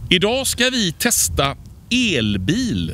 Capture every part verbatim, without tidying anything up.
Idag ska vi testa elbil.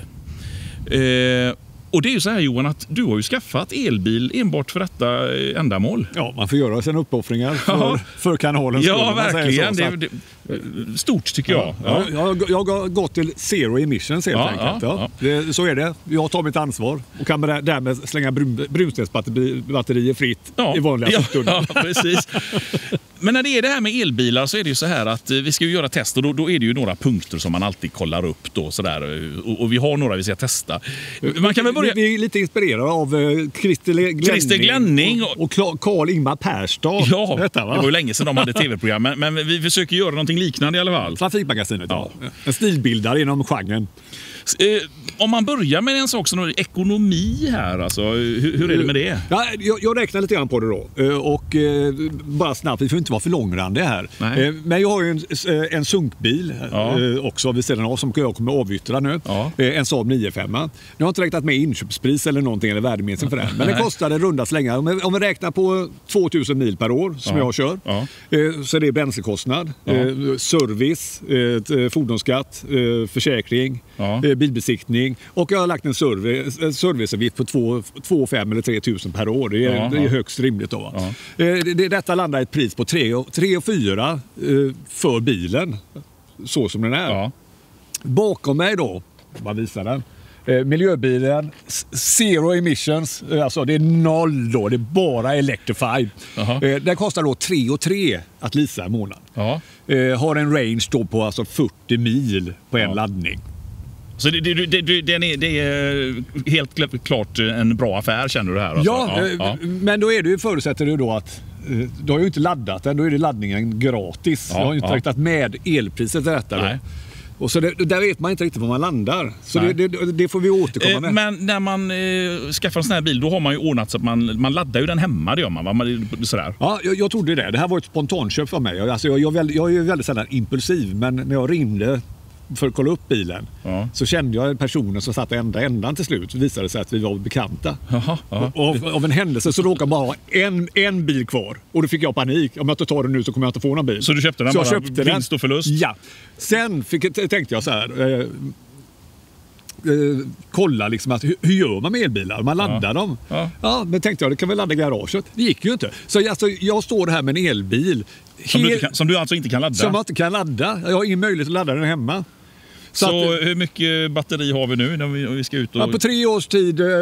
Eh, och det är ju så här, Johan, att du har ju skaffat elbil enbart för detta ändamål. Ja, man får göra sina uppoffringar för, för kanalen. Ja, verkligen. Så, det, det, stort tycker jag. Ja, ja. Jag, jag har gått till zero emissions helt ja, enkelt. Ja, ja. Det, så är det. Jag tar mitt ansvar och kan därmed slänga brun, brunstensbatterier fritt ja, i vanliga ja, soptunnor. Ja, precis. Men när det är det här med elbilar så är det ju så här att vi ska ju göra test och då, då är det ju några punkter som man alltid kollar upp då sådär, och, och vi har några vi ska testa. Man kan väl börja... Vi, vi är lite inspirerade av uh, Christer Glenning, Christer Glenning och, och Carl-Ingmar Persstad. Ja, detta, va? Det var ju länge sedan de hade tv-program, men, men vi försöker göra någonting liknande i alla fall. Trafikmagasinet, ja. ja. En stilbildare inom genren. Eh, om man börjar med en sak som ekonomi här, alltså, hur, hur är det med det? Ja, jag, jag räknar lite grann på det då. Eh, och eh, bara snabbt, vi får inte vara för långrandiga här. Eh, men jag har ju en, en sunkbil ja. eh, också vid sidan av som jag kommer att avyttra nu. Ja. Eh, en Saab nio fem. Jag har inte räknat med inköpspris eller någonting eller värdeminsen för den. Men den kostade runda slängar. Om, om vi räknar på tvåtusen mil per år som ja. jag kör ja. eh, så är det bränslekostnad, ja. eh, service, eh, fordonsskatt, eh, försäkring, ja. eh, bilbesiktning. Och jag har lagt en service, en serviceavgift på två fem eller tre tusen per år. Det är, det är högst rimligt då. Va? Ja. Det, det, detta landar i ett pris på tre och fyra eh, för bilen. Så som den är. Ja. Bakom mig då, vad visar den? Eh, miljöbilen, zero emissions, eh, alltså det är noll då, det är bara electrified. Eh, den kostar då tre och tre att leasa i månaden. Ja. Eh, har en range då på alltså fyrtio mil på en ja. laddning. Så det, det, det, det, är, det är helt klart en bra affär, känner du här? Alltså. Ja, ja, ja, men då är det ju, förutsätter du då att du har ju inte laddat den, då är det laddningen gratis. Ja, jag har ju inte ja. räknat med elpriset till detta då. Och så det, där vet man inte riktigt var man landar. Så det, det, det får vi återkomma med. Men när man eh, skaffar en sån här bil, då har man ju ordnat så att man, man laddar ju den hemma, det gör man, va? man sådär. Ja, jag, jag trodde det. Det här var ett spontanköp för mig. Alltså, jag, jag, jag är ju väldigt sällan impulsiv, men när jag ringde för att kolla upp bilen ja. så kände jag personen som satt ända ändan till slut. Så visade det sig att vi var bekanta. Aha, aha. Och av, av en händelse så råkade bara ha en, en bil kvar. Och då fick jag panik. Om jag inte tar den nu så kommer jag inte få någon bil. Så du köpte den så bara? Jag köpte vinst och förlust? Ja. Sen fick, tänkte jag så här... Eh, eh, kolla liksom att hur, hur gör man med elbilar? Man laddar ja. dem. Ja. ja, men tänkte jag, det kan väl ladda garaget. Det gick ju inte. Så alltså, jag står här med en elbil. Som, hel, du kan, som du alltså inte kan ladda? Som jag inte kan ladda. Jag har ingen möjlighet att ladda den hemma. Så, så att, hur mycket batteri har vi nu när vi, vi ska ut? Och... Ja, på tre års tid, eh,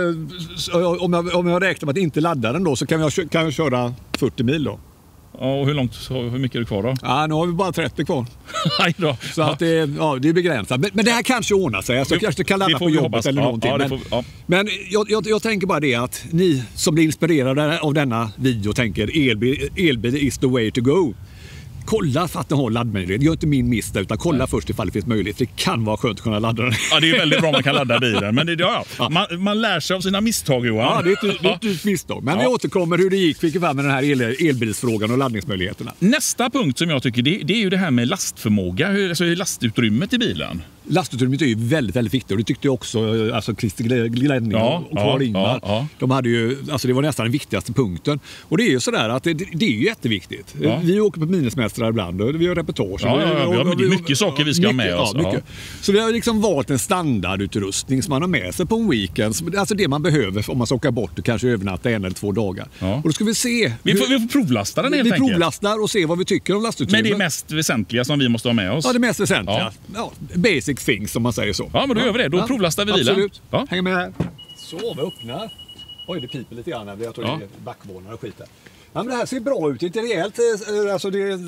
om, jag, om jag räknar med att inte ladda den då, så kan jag, kan jag köra fyrtio mil då. Ja, och hur långt, hur mycket är det kvar då? Ja, nu har vi bara trettio kvar. Nej då. Så ja. att det, ja, det är begränsat. Men, men det här kanske ordnar sig. Alltså, vi, kanske kan ladda på jobbet hoppas. eller ja, någonting. Ja, men får, ja. men jag, jag, jag tänker bara det att ni som blir inspirerade av denna video tänker elbil, elbil is the way to go. Kolla för att den har laddmöjlighet. Gör inte min miss utan kolla Nej. först ifall det finns möjlighet. Det kan vara skönt att kunna ladda den. Ja, det är väldigt bra om man kan ladda bilen. Men det, ja, ja. Man, man lär sig av sina misstag, Johan. Ja, det är ett, det är ett, ett misstag. Men ja. vi återkommer hur det gick fick fram med den här el, elbilsfrågan och laddningsmöjligheterna. Nästa punkt som jag tycker, det, det är ju det här med lastförmåga. Hur, alltså lastutrymmet i bilen. Lastutrymmet är ju väldigt, väldigt viktigt. Och det tyckte jag också, alltså Christer Glenning ja, och Carl-Ingmar. Ja, ja. De hade ju, alltså det var nästan den viktigaste punkten. Och det är ju sådär att det, det är ju jätteviktigt. Ja. Vi åker på minnesmästare ibland. Vi har reportage. Ja, ja, ja, vi har mycket, mycket saker vi ska mycket, ha med oss. Ja, mycket. Ja. Så vi har liksom valt en standardutrustning som man har med sig på en weekend. Alltså det man behöver om man ska åka bort och kanske övernatta en eller två dagar. Ja. Och då ska vi se. Vi får, vi får provlasta den helt vi enkelt. Vi provlastar och se vad vi tycker om lastutrymmet. Men det är mest väsentliga som vi måste ha med oss. Ja, det mest väsentliga. Ja. Ja, basic things som man säger så. Ja, men då gör vi det. Då ja. provlastar vi bilen. Absolut. Ja. Häng med här. Så, vi öppnar. Oj, det piper lite grann. Jag tror ja. det är backvånar och skit där. Ja, men det här ser bra ut. Det är inte rejält. Alltså det är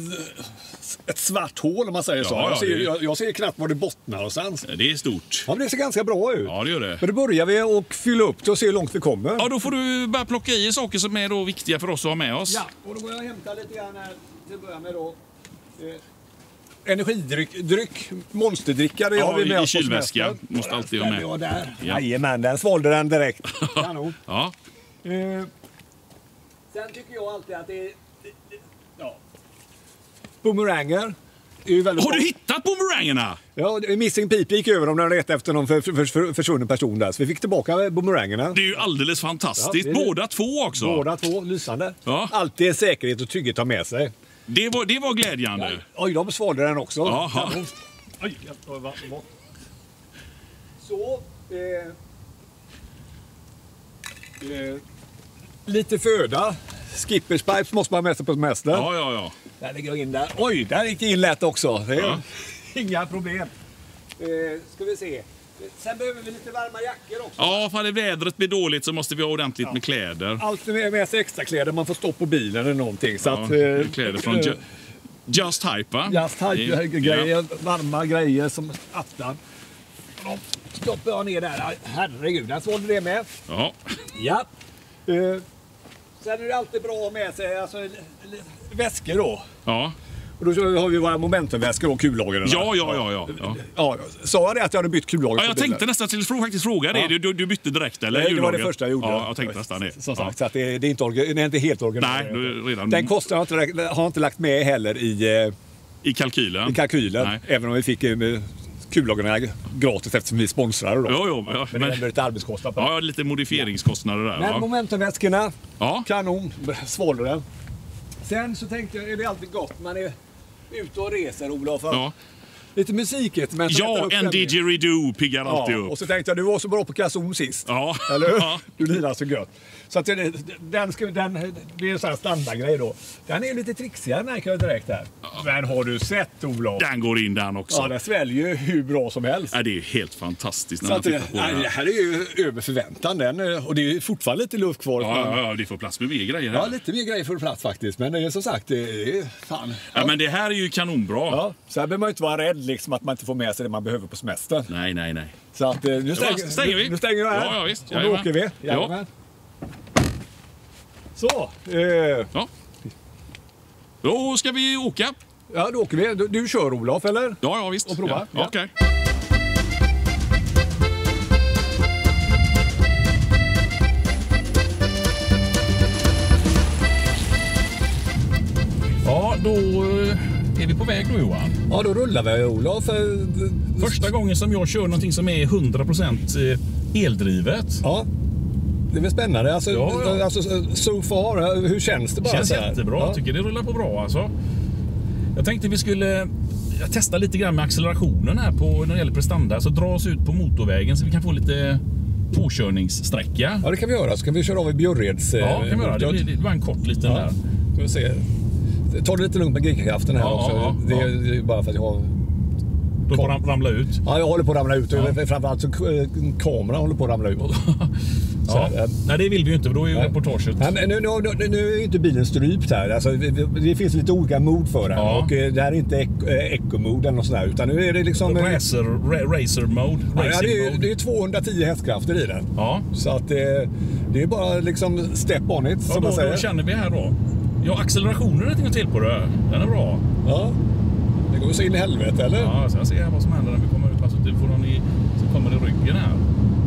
ett svart hål om man säger ja, så. Jag, ja, ser, det... jag, jag ser knappt var det bottnar någonstans. Det är stort. Ja, men det ser ganska bra ut. Ja, det gör det. Men då börjar vi och fylla upp det och se hur långt vi kommer. Ja, då får du bara plocka i saker som är då viktiga för oss att ha med oss. Ja, och då går jag och hämtar lite grann här till att börja med då. Eh, energidryck, dryck, monsterdricka, det ja, har vi med i oss på kylväska. Måste alltid ha med. Ja, där. Ja. Jajamän, den svalde den direkt. Kanon. Ja. Eh, sen tycker jag alltid att det är... Ja. Boomeranger. Är ju väldigt har du bra. hittat boomerangerna? Ja, Missing People gick över om den rätt efter någon för, för, för, försvunnen person där. Så vi fick tillbaka boomerangerna. Det är ju alldeles fantastiskt. Ja, det är båda två också. Båda två, lysande. Ja. Alltid en säkerhet och trygghet att ha med sig. Det var, det var glädjande. Ja. Oj, de svalde den också. Jaha. Oj, Oj, jag tar vatten bort. Så. Eh, eh, lite föda. Skippers pipes måste man ha med sig på semester. Ja, ja, ja. Där ligger jag in där. Oj, där gick det in lätt också. Det är Ja. inga problem. Eh, ska vi se. Sen behöver vi lite varma jackor också. Ja, för det vädret blir dåligt så måste vi ha ordentligt ja. med kläder. Alltid med, med sig extra kläder. Man får stå på bilen eller någonting. Så ja, att, eh, kläder från ju, Just Hype, va? Just Hype I, grejer. Ja. Varma grejer som attan. Stoppar jag ner där. Herregud, där sålde det med. Ja. Ja. Eh, sen är det alltid bra att ha med sig alltså, väskor då. Ja. Och då har vi våra momentumväskor och kullagerna. Ja, ja, ja, ja, ja. ja. Sa jag det att jag hade bytt kullager? Ja, jag tänkte nästan till att faktiskt fråga det. Ja. Du, du bytte direkt, eller? Nej, det var det första jag gjorde. Ja, jag tänkte nästan det. Som sagt, ja. så att det, det, är inte orga, det är inte helt organiserat. Nej, redan... Den kostnaden har inte, har inte lagt med heller i, I kalkylen. I kalkylen. Nej. Även om vi fick kullagerna gratis eftersom vi sponsrar då. Jo, jo, ja, men, men det är lite arbetskostnad på. Ja, lite modifierinskostnader där. Men ja. momentumväskorna, ja. kanon, svalde den. Sen så tänkte jag, är det alltid gott man är ute och reser, Olof. Ja. Lite musiket. Men ja, en didgeridoo piggar ja, alltid upp. Och så tänkte jag, du var så bra på Kazoo sist. Ja. Eller hur? Ja. Du lirar så gött. Så att den, den, ska, den, det är en sån här standardgrej då. Den är lite trixigare märker jag direkt här. Ja. Men har du sett, Olof? Den går in den också. Ja, den sväljer ju hur bra som helst. Ja, det är ju helt fantastiskt när så man att, tittar på nej, det. Det här är ju över förväntan. Den, och det är fortfarande lite luft kvar. Ja, ja, ja, det får plats med mer grejer här. Ja, lite mer grejer får plats faktiskt. Men det är som sagt, det är fan. Ja, ja men det här är ju kanonbra. Ja, så här behöver man ju inte vara rädd liksom, att man inte får med sig det man behöver på semester. Nej, nej, nej. Så att nu stänger, stänger vi. Nu stänger jag här. Ja, ja, visst. Och då åker vi. Ja. Så. Eh. Ja. Då ska vi åka. Ja, då åker vi. Du, du kör, Olof, eller? Ja, ja, visst. Och prova. Ja. Okej. Okay. Ja, då är vi på väg då, Johan. Ja, då rullar vi, Olof. Första gången som jag kör någonting som är hundra procent eldrivet. Ja. Det är väl spännande. Alltså, ja, ja. alltså so far, hur känns det bara? Det känns så här? jättebra. Ja. Jag tycker det rullar på bra alltså. Jag tänkte vi skulle testa lite grann med accelerationen här på när det gäller prestanda. Så dra oss ut på motorvägen så vi kan få lite påkörningssträcka. Ja, det kan vi göra. Så kan vi köra av i Björreds. Ja, det kan vi göra. Det, blir, det var en kort liten ja. där. Ska vi se. Ta det lite lugnt med G-kraften här ja, också. Ja, det, är, ja. det är bara för att jag har... Du får ramla ut. Ja, jag håller på att ramla ut. Ja. Framförallt så kameran håller på att ramla ut. Så, ja. äh, Nej, det vill vi ju inte, för då är ju reportaget... Nej, men nu, nu, nu, nu är ju inte bilen strypt här. Alltså, det, det finns lite olika mod för den. Ja. Och det här är inte eco-mode eller något sånt där, utan nu är det liksom... Racer, ra, racer mode. Ja, det, är, det är tvåhundratio hästkrafter i den. Ja. Så att det, det är bara liksom step on it, ja, som då, man säger. Då känner vi här då. Ja, accelerationen är det inget till på det. Den är bra. Ja. Det går så in i helvete, eller? Ja, så jag ser vad som händer när vi kommer ut. Alltså, det får någon i, så kommer det ryggen här.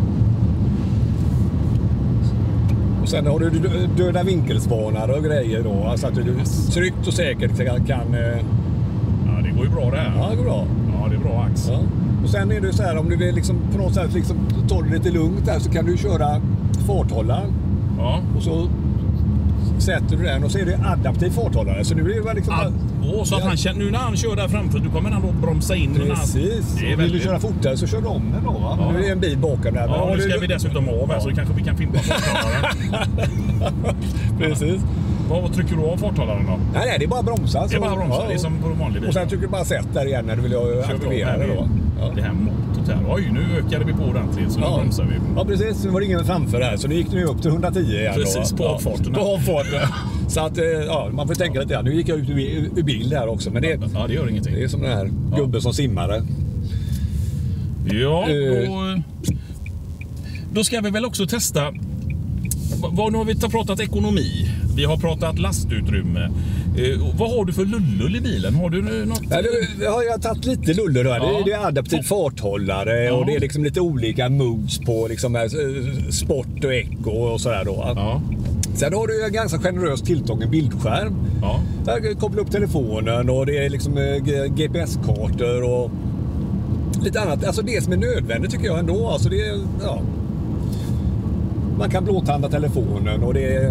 Och sen har du döda vinkelsvarnare och grejer då. Alltså att du tryggt och säkert kan... kan ja, det går ju bra det här. Ja, det går bra. Ja, det är bra ax. Ja. Och sen är det så här, om du vill liksom på något sätt liksom ta det lite lugnt där så kan du köra farthållaren. Ja. Och så sätter du den och så är det adaptiv farthållare. Så nu är det liksom... Ad Åh, så att han känner, nu när han kör där framför, du kommer han då bromsa in. Precis. Det är väldigt... Vill du köra fortare så kör du om den då, va? Ja. Nu är det en bil bakom där. Ja, men nu ska du... vi dessutom av här ja. Så kanske vi kan filma farthållaren. Precis. Vad, vad trycker du av farthållaren då? Nej, nej, det är bara bromsa. Det är bara bromsa, ja. Det är som på vanlig bil. Och sen trycker du bara sätt där igen när du vill aktivera det då. Ja. Det här motot här. Oj, nu ökade vi på ordentligt så nu ja. bromsar vi. Ja, precis. Nu var det ingen framför här. Så nu gick det upp till hundratio igen. Precis, på avfarten. På avfarten. Så att, ja, man får tänka lite grann. Nu gick jag ut ur, ur bil där också. Men det, ja, det gör ingenting. Det är som den här ja. gubben som simmare. Ja, då, då ska vi väl också testa. Vad, nu har vi pratat ekonomi. Vi har pratat lastutrymme. Eh, vad har du för lullull i bilen? Har du något? Ja, det, har jag tagit lite lullull då. Ja. Det, det är adaptiv farthållare ja. Och det är liksom lite olika modes på liksom sport och eco och sådär då. Ja. Sen har du en ganska generöst tilltagen bildskärm. Ja. Där kopplar upp telefonen och det är liksom G P S-kartor och lite annat. Alltså det som är nödvändigt tycker jag ändå. Alltså det är, ja. Man kan blåtanda telefonen och det är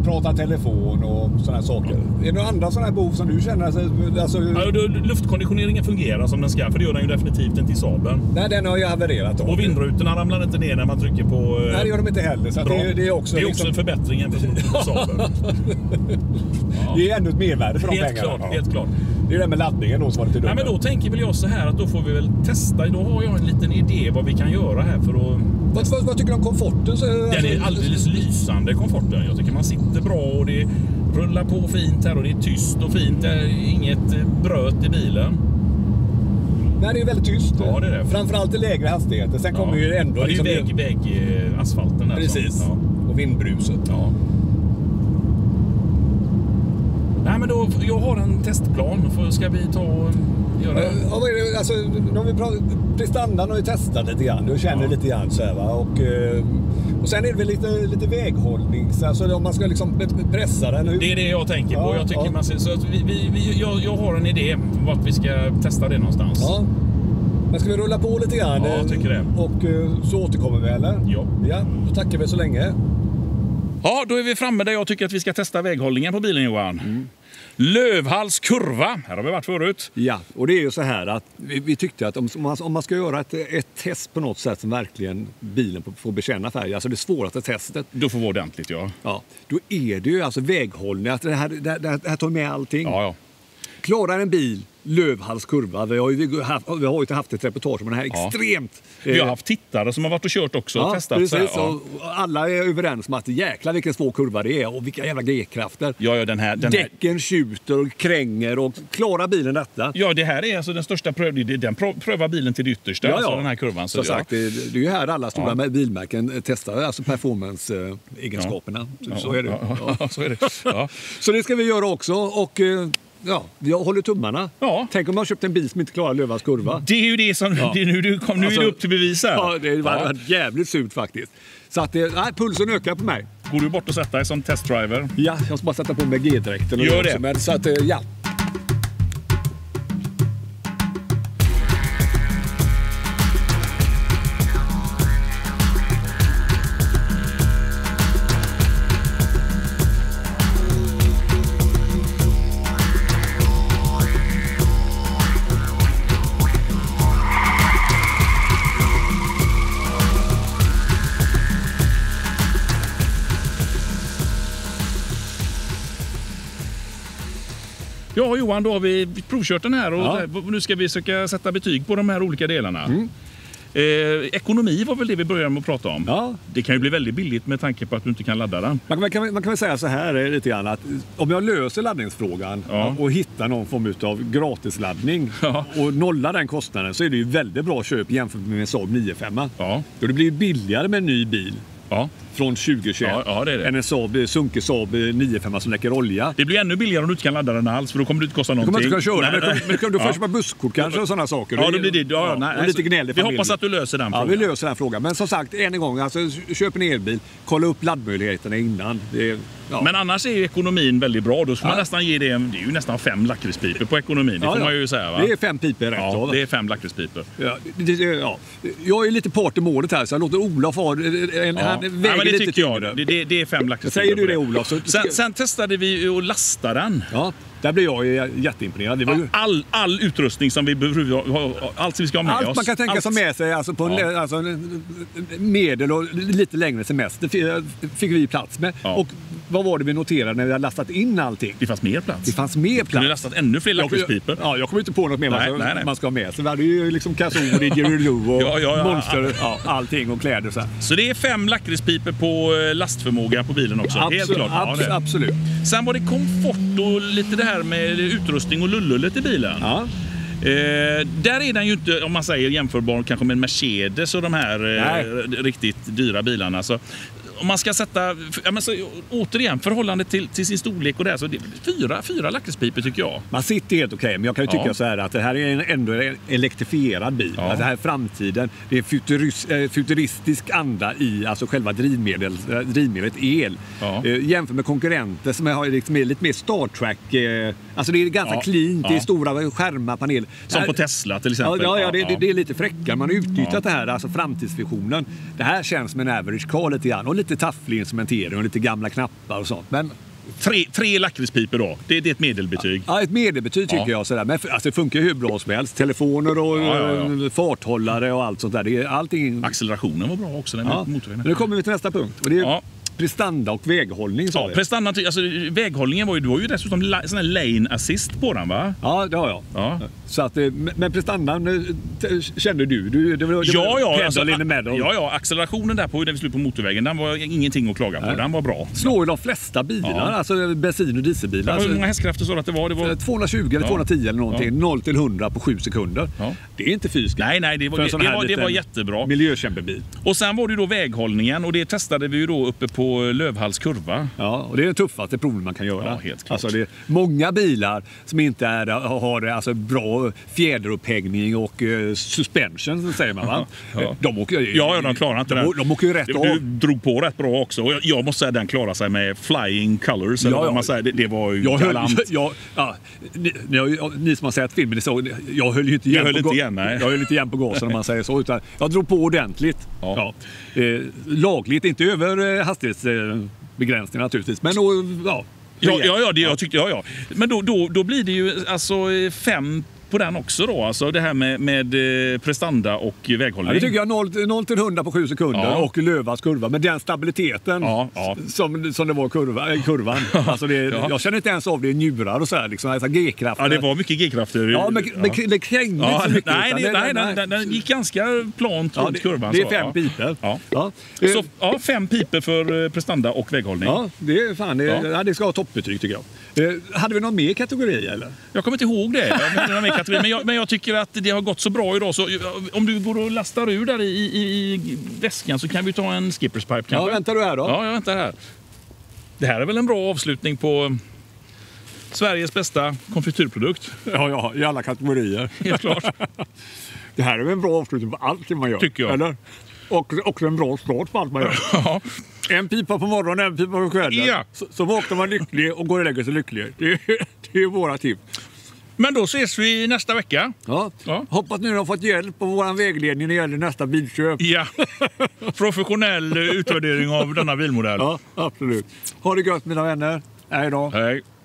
prata telefon och sådana saker. Är det några andra sådana här behov som du känner? Alltså, alltså... Ja, luftkonditioneringen fungerar som den ska, för det gör den ju definitivt inte i Saben. Nej, den har ju havererat. Och vindrutorna ramlar inte ner när man trycker på... Nej, det gör de inte heller. Så det, det är också, det är liksom... också en förbättring för Saben. Ja. Det är ändå ett mervärde för de helt pengarna. Klart, helt klart. Det är det med laddningen då som var lite dumt. Nej, men då tänker väl jag så här att då får vi väl testa. Då har jag en liten idé vad vi kan göra här för att... Vad, vad, vad tycker du om komforten? Så, den alltså... är alldeles lysande, komforten. Jag tycker man sitter bra och det rullar på fint här och det är tyst och fint. Det är inget bröt i bilen. Nej, det är väldigt tyst. Ja, det är det. Framförallt i lägre hastigheter. Sen ja. kommer ju ändå... Ja, det är ju liksom... väg, väg, asfalten där. Precis. Ja. Och vindbruset. Ja. Nej, men då, jag har en testplan. För ska vi ta och göra... Ja, alltså, när vi pratar, prestandan har vi testat lite grann. Du känner ja. lite grann så här, va? Och, och sen är det väl lite, lite väghållning. Alltså om man ska liksom pressa den. Hur... Det är det jag tänker på. Ja, jag tycker ja. man ser, så att vi, vi, vi, jag, jag har en idé vart vi ska testa det någonstans. Ja. Men ska vi rulla på lite grann? Ja, jag tycker det. Och så återkommer vi, eller? Ja. Ja, då tackar vi så länge. Ja, då är vi framme där jag tycker att vi ska testa väghållningen på bilen, Johan. Mm. Lövhals kurva. Här har vi varit förut. Ja, och det är ju så här att vi, vi tyckte att om man, om man ska göra ett, ett test på något sätt som verkligen bilen får bekänna färg, alltså det svåraste testet. Då får vara ordentligt, ja. Ja, då är det ju alltså väghållning. Att det, här, det, det, det här tar med allting. Ja, ja. Klarar en bil Lövhals kurva. Vi har ju haft, vi har ju haft ett reportage om den här ja. extremt... Vi har haft tittare som har varit och kört också och ja, testat. Precis, så här, ja. och alla är överens om att jäklar vilken svår kurva det är och vilka jävla G-krafter. Ja, ja, den här, den Däcken här... tjuter och kränger och klarar bilen detta. Ja, det här är alltså den största prövningen. Den prövar bilen till det yttersta, ja, ja. Alltså den här kurvan. Så, så sagt, ja. det, det är ju här alla stora ja. bilmärken testar alltså performance-egenskaperna. Ja. Så är det. Ja. Ja, så är det. Ja. Så det ska vi göra också och... Ja, jag håller tummarna. Ja. Tänk om man har köpt en bil som inte klarar Lövhals kurva. Det är ju det som... Ja. Det är nu du kom, nu alltså, är du upp till bevis här. Ja, det var ja. jävligt surt faktiskt. Så att det, nej, pulsen ökar på mig. Går du bort och sätta dig som testdriver? Ja, jag ska bara sätta på mig G-dräkten. Gör det. Också, men så att, ja. Ja, Johan, då har vi provkört den här och ja. nu ska vi söka sätta betyg på de här olika delarna. Mm. Eh, ekonomi var väl det vi började med att prata om. Ja. Det kan ju bli väldigt billigt med tanke på att du inte kan ladda den. Man kan, man kan väl säga så här lite grann att om jag löser laddningsfrågan ja. och hittar någon form av gratisladdning ja. och nollar den kostnaden så är det ju väldigt bra köp jämfört med en Saab nio fem. Ja. Då det blir billigare med en ny bil. Ja. Från tjugo tjugoett. Ja, ja, det är det. Än en Saab, sunkig Saab nio fem som läcker olja. Det blir ännu billigare om du inte kan ladda den alls för då kommer det inte kosta någonting. Du kommer inte kunna köra. Nej, men, men, du får ja. köpa busskort kanske och sådana saker. Ja, det blir det. Ja, ja, nej, lite gnäll i vi hoppas att du löser den ja, frågan. Ja, vi löser den frågan. Men som sagt, än en gång, alltså, köp en elbil. Kolla upp laddmöjligheterna innan. Det, ja. Men annars är ju ekonomin väldigt bra. Då får ja. man nästan ge det, det är ju nästan fem lakritspiper på ekonomin. Det ja, får ja. man ju säga, va? Det är fem piper rätt ja, av. det är fem lakritspiper. Ja, det, det, ja. Jag är lite part i målet här så jag låter Olof ha en, ja. han väger ja, men det lite tycker jag. Det, det, det är fem lakritspiper. Säger du det, Olof? Så, sen, sen testade vi att lasta den. Ja. Där blir jag jätteimponerad. Ja, all, all utrustning som vi behöver, allt som vi ska ha med allt oss. Man kan tänka allt. sig med sig alltså på en, ja. alltså, medel och lite längre semester fick vi plats med. Ja. Och vad var det vi noterade när vi hade lastat in allting? Det fanns mer plats. Det fanns mer plats. Vi hade lastat ännu fler lakritspipor. Ja, jag kommer inte på något mer nej, man, nej, nej. man ska ha med sig. Vi hade ju liksom Kazoo, Didgeridoo och ja, ja, ja, Monster, ja, allting och kläder. Så, så det är fem lakritspipor på lastförmåga på bilen också. Absolut, helt klart. Ja, absolut, absolut. Sen var det komfort och lite det här med utrustning och lullullet i bilen. Ja. Eh, där är den ju inte, om man säger jämförbar kanske med en Mercedes och de här eh, riktigt dyra bilarna. Så om man ska sätta, ja, men så, återigen, förhållande till, till sin storlek och det här, så det är fyra, fyra lakritspipor tycker jag. Man sitter helt okej, okay, men jag kan ju tycka ja. så här att det här är en, ändå en elektrifierad bil. Ja. Alltså det här är framtiden. Det är futuris, äh, futuristisk anda i alltså själva drivmedel, äh, drivmedlet el. Ja. Äh, jämför med konkurrenter som har liksom lite mer Star Trek. Äh, alltså det är ganska ja. clean, ja. det är stora skärmar, panel. Som på Tesla till exempel. Ja, ja, det, det, det är lite fräckare. Man har utnyttjat ja. det här, alltså framtidsvisionen. Det här känns som en average car lite grann. Och lite lite tafflig instrumentering och lite gamla knappar och sånt. Men Tre, tre lakritspipor då, det, det är ett medelbetyg. Ja, ett medelbetyg tycker ja. jag. Sådär. Men alltså, det funkar hur bra som helst. Telefoner och ja, ja, ja. farthållare och allt sånt där. Det är allting... Accelerationen var bra också. Den ja. Nu kommer vi till nästa punkt. Och det är ja. prestanda och väghållning. Ja, prestanda, alltså, väghållningen var ju, du har ju dessutom la, sån här lane assist på den, va? Ja, det har jag. Ja. Så att, men prestandan kände du? du det var, det ja, var ja, alltså, ja, ja. Accelerationen där på när vi slog på motorvägen, den var ingenting att klaga på. Nej. Den var bra. Slår ju de flesta bilar, ja. alltså bensin- och dieselbilar. Hur många hästkrafter så att det var? Det var... tvåhundratjugo eller ja. tvåhundratio eller någonting. Ja. noll till hundra på sju sekunder. Ja. Det är inte fysiskt. Nej, nej, det var, det, det, var, det var jättebra. Miljökämpebil. Och sen var det då väghållningen och det testade vi ju då uppe på Lövhalls kurva. Ja, och det är det tuffaste provet man kan göra. Ja, helt klart. Alltså det är många bilar som inte är, har alltså bra fjäderupphängning och uh, suspension, säger man, va? Ja, de åker, ja, de klarar inte de, den. De åker ju rätt du, av. Du drog på rätt bra också. Och jag, jag måste säga att den klarar sig med flying colors. Eller ja, vad man säger. Det, det var ju jag galant. Höll, jag, ja, ni, ni, ni som har sett filmen, så, jag höll ju inte igen, jag höll på, inte igen, nej. Jag höll inte igen på gasen om man säger så. Utan jag drog på ordentligt. Ja. Ja. Eh, lagligt, inte över eh, hastighetsbegränsning naturligtvis. Men då, ja. Ja, ja, ja, det jag tyckte, ja, ja. Men då, då, då blir det ju alltså fem på den också då, alltså det här med, med prestanda och väghållning. Ja, det tycker jag, noll till hundra på sju sekunder ja. och Lövas kurva. Men den stabiliteten ja, ja. Som, som det var kurva, äh, kurvan. Alltså det, ja. Jag känner inte ens av det i njurar och så här, liksom, alltså G-krafter. Ja, det var mycket G-krafter. Ja, men ja. det, det krängde ja, inte så mycket. Nej, det, nej, nej, den, den gick ganska plant ja, runt det, kurvan. Det är så, fem ja. piper. Ja. Ja. Så, ja, fem piper för prestanda och väghållning. Ja, det är fan, det, ja. det ska ha toppbetyg tycker jag. Eh, hade vi någon mer kategori eller? Jag kommer inte ihåg det. Jag någon mer kategori, men, jag, men jag tycker att det har gått så bra idag, så om du går och lastar ur där i, i, i väskan så kan vi ta en skipper's pipe kanske. Ja, väntar du här då? Ja, jag väntar här. Det här är väl en bra avslutning på Sveriges bästa konfityrprodukt. Ja, ja, i alla kategorier. Helt klart. Det här är väl en bra avslutning på allt man gör. Tycker jag. Eller? Och också en bra start på allt man gör. Ja. En pipa på morgonen, en pipa på kvällen. Ja. Så, så vaknar man lycklig och går och lägger sig lycklig. Det är, det är våra tips. Men då ses vi nästa vecka. Ja. Ja. Hoppas nu har fått hjälp på vår vägledning när det gäller nästa bilköp. Ja. Professionell utvärdering av denna bilmodell. Ja, absolut. Ha det gött mina vänner. Hej då. Hej.